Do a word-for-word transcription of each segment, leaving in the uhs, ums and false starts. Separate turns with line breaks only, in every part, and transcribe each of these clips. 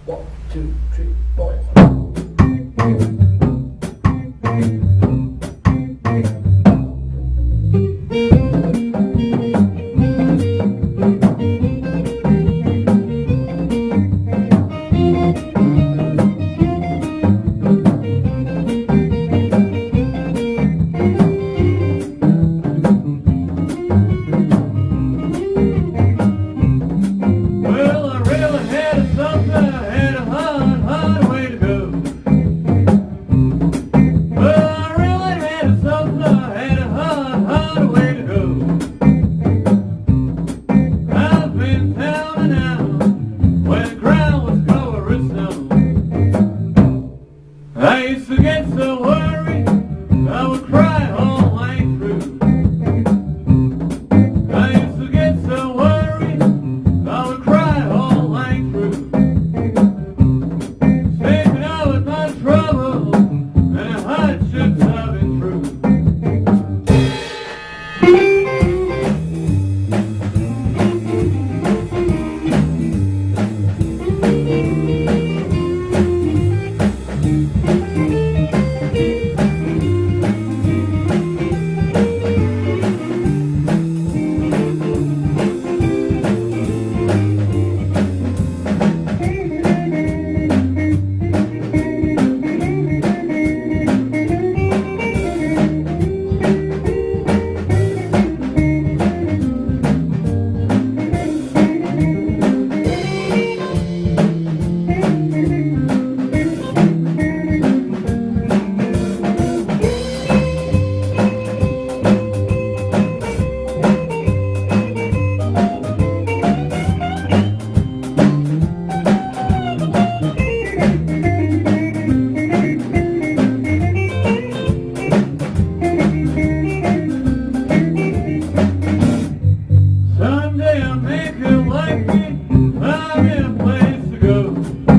One, two, three, four.
I used to get so worried, I would cry all night through. I used to get so worried, I would cry all night through. Thinking of my trouble and the hardships I've been through. Someday I'll make it like me, find me a place to go.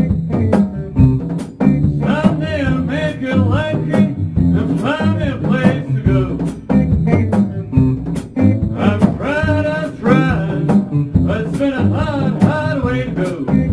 Someday I'll make it like me, and find me a place to go. I've tried, I've tried, but it's been a hard, hard way to go.